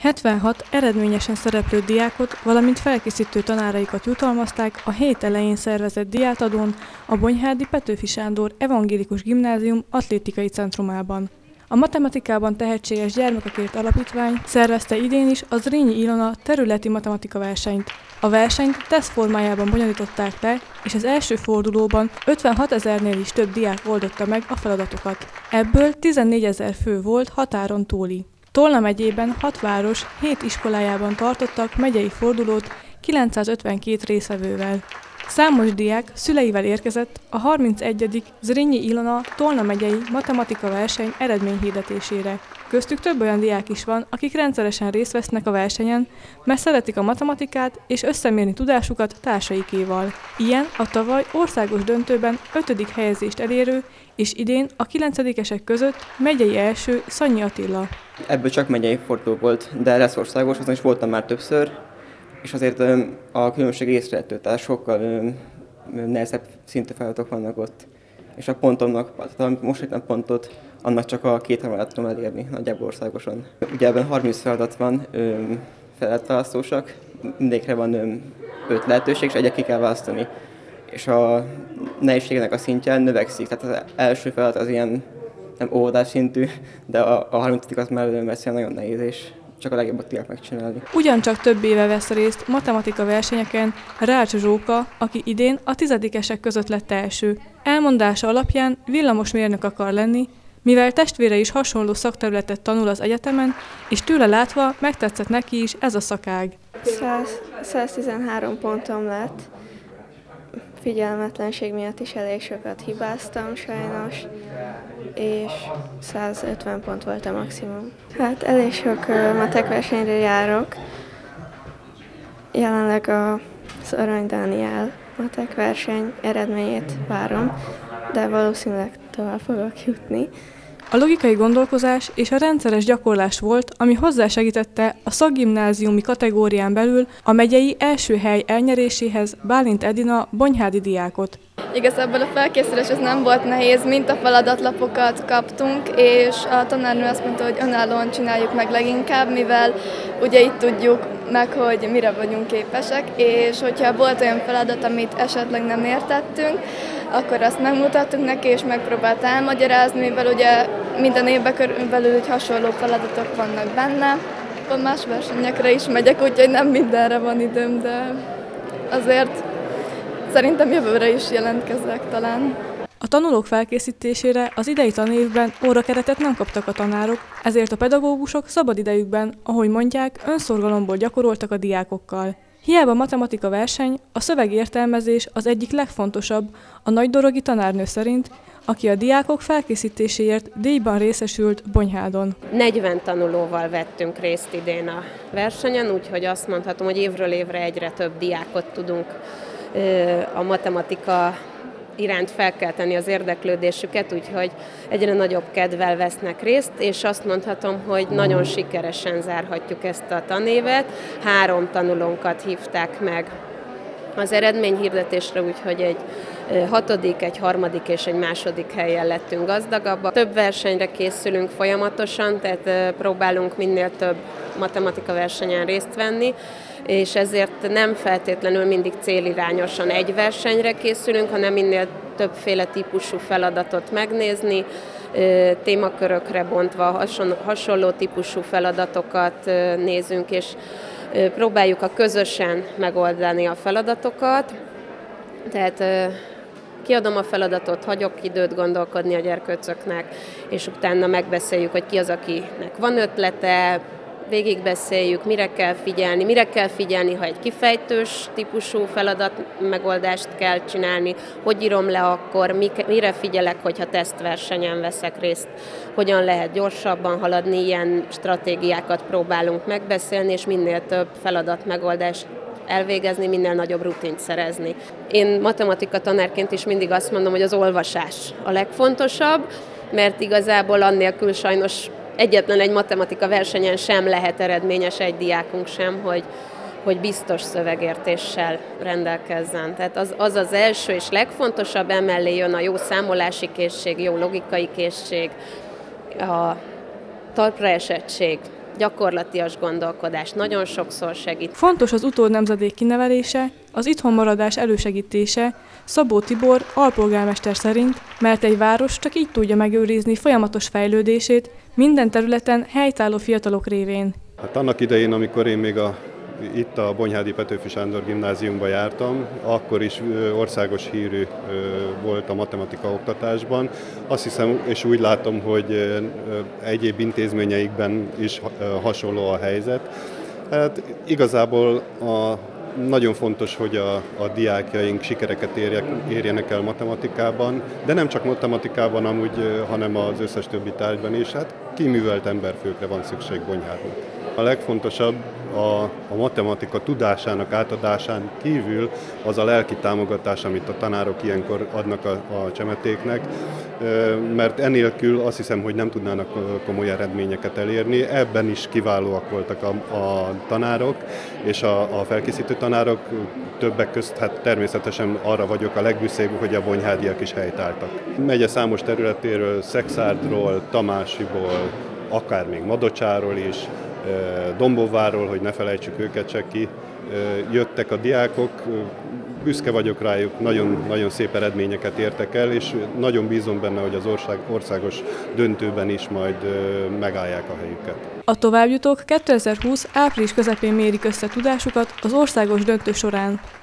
76 eredményesen szereplő diákot, valamint felkészítő tanáraikat jutalmazták a hét elején szervezett diátadón a Bonyhádi Petőfi Sándor Evangélikus Gimnázium atlétikai centrumában. A matematikában tehetséges gyermekekért alapítvány szervezte idén is a Zrínyi Ilona területi matematika versenyt. A versenyt teszt formájában bonyolították le, és az első fordulóban 56 000-nél is több diák oldotta meg a feladatokat. Ebből 14 000 fő volt határon túli. Tolna megyében 6 város 7 iskolájában tartottak megyei fordulót 952 résztvevővel. Számos diák szüleivel érkezett a 31. Zrínyi Ilona Tolna megyei matematika verseny eredményhirdetésére. Köztük több olyan diák is van, akik rendszeresen részt vesznek a versenyen, mert szeretik a matematikát és összemérni tudásukat társaikéval. Ilyen a tavaly országos döntőben 5. helyezést elérő és idén a 9-esek között megyei első Szanyi Attila. Ebből csak megyei forduló volt, de lesz országos, azon is voltam már többször, és azért a különbség észrevehető, tehát sokkal nehezebb szintű feladatok vannak ott. És a pontomnak, tehát most egy pontot, annak csak a 2-3 tudom elérni nagyjából országosan. Ugye ebben 30 feladat van, feladatválasztósak, mindegyikre van 5 lehetőség, és egyet ki kell választani. És a nehézségnek a szintje növekszik, tehát az első feladat az ilyen nem óvodás szintű, de a 30. az már messze nagyon nehéz, és csak a legjobbat tudják megcsinálni. Ugyancsak több éve vesz részt matematika versenyeken Rács Zsóka, aki idén a 10-esek között lett első. Elmondása alapján villamosmérnök akar lenni, mivel testvére is hasonló szakterületet tanul az egyetemen, és tőle látva megtetszett neki is ez a szakág. 113 pontom lett. Figyelmetlenség miatt is elég sokat hibáztam sajnos, és 150 pont volt a maximum. Hát elég sok matek versenyre járok. Jelenleg az Arany Dániel matek verseny eredményét várom, de valószínűleg tovább fogok jutni. A logikai gondolkozás és a rendszeres gyakorlás volt, ami hozzásegítette a szakgimnáziumi kategórián belül a megyei első hely elnyeréséhez Bálint Edina bonyhádi diákot. Igazából a felkészülés az nem volt nehéz, mintafeladaట్లాpokat kaptunk, és a tanárnő azt mondta, hogy önállóan csináljuk meg leginkább, mivel ugye itt tudjuk meg, hogy mire vagyunk képesek, és hogyha volt olyan feladat, amit esetleg nem értettünk, akkor azt megmutattuk neki, és megpróbált elmagyarázni, mivel ugye minden évben körülbelül hasonló feladatok vannak benne. Más versenyekre is megyek, úgyhogy nem mindenre van időm, de azért szerintem jövőre is jelentkezek talán. A tanulók felkészítésére az idei tanévben órakeretet nem kaptak a tanárok, ezért a pedagógusok szabadidejükben, ahogy mondják, önszorgalomból gyakoroltak a diákokkal. Hiába matematika verseny, a szövegértelmezés az egyik legfontosabb, a nagydorogi tanárnő szerint, aki a diákok felkészítéséért díjban részesült Bonyhádon. 40 tanulóval vettünk részt idén a versenyen, úgyhogy azt mondhatom, hogy évről évre egyre több diákot tudunk a matematika iránt felkelteni az érdeklődésüket, úgyhogy egyre nagyobb kedvel vesznek részt, és azt mondhatom, hogy nagyon sikeresen zárhatjuk ezt a tanévet. 3 tanulónkat hívták meg az eredményhirdetésre, úgyhogy egy 6., egy 3. és egy 2. helyen lettünk gazdagabbak. Több versenyre készülünk folyamatosan, tehát próbálunk minél több matematika versenyen részt venni, és ezért nem feltétlenül mindig célirányosan egy versenyre készülünk, hanem minél többféle típusú feladatot megnézni, témakörökre bontva hasonló típusú feladatokat nézünk, és próbáljuk közösen megoldani a feladatokat. Tehát kiadom a feladatot, hagyok időt gondolkodni a gyerkőcöknek, és utána megbeszéljük, hogy ki az, akinek van ötlete, végigbeszéljük, mire kell figyelni, ha egy kifejtős típusú feladat megoldást kell csinálni, hogy írom le akkor, mire figyelek, hogyha tesztversenyen veszek részt, hogyan lehet gyorsabban haladni, ilyen stratégiákat próbálunk megbeszélni, és minél több feladat megoldást elvégezni, minél nagyobb rutint szerezni. Én matematika tanárként is mindig azt mondom, hogy az olvasás a legfontosabb, mert igazából annélkül sajnos egyetlen egy matematika versenyen sem lehet eredményes egy diákunk sem, hogy biztos szövegértéssel rendelkezzen. Tehát az első és legfontosabb, emellé jön a jó számolási készség, jó logikai készség, a talpraesettség, gyakorlatias gondolkodás nagyon sokszor segít. Fontos az utódnemzedék kinevelése, az itthonmaradás elősegítése, Szabó Tibor alpolgármester szerint, mert egy város csak így tudja megőrizni folyamatos fejlődését minden területen helytálló fiatalok révén. Hát annak idején, amikor én még itt a Bonyhádi Petőfi Sándor gimnáziumba jártam, akkor is országos hírű volt a matematika oktatásban. Azt hiszem, és úgy látom, hogy egyéb intézményeikben is hasonló a helyzet. Hát igazából nagyon fontos, hogy a diákjaink sikereket érjenek el matematikában, de nem csak matematikában amúgy, hanem az összes többi tárgyban is. Hát kiművelt emberfőkre van szükség Bonyhádnak. A legfontosabb a matematika tudásának átadásán kívül az a lelki támogatás, amit a tanárok ilyenkor adnak a csemetéknek, mert enélkül azt hiszem, hogy nem tudnának komoly eredményeket elérni. Ebben is kiválóak voltak a tanárok, és a felkészítő tanárok többek közt, hát természetesen arra vagyok a legbüszébb, hogy a bonyhádiak is helytálltak. Megye számos területéről, Szekszárddról, Tamásiból, akár még Madocsáról is, Dombóváról, hogy ne felejtsük őket se ki, jöttek a diákok, büszke vagyok rájuk, nagyon, nagyon szép eredményeket értek el, és nagyon bízom benne, hogy az országos döntőben is majd megállják a helyüket. A továbbjutók 2020. április közepén mérik össze tudásukat az országos döntő során.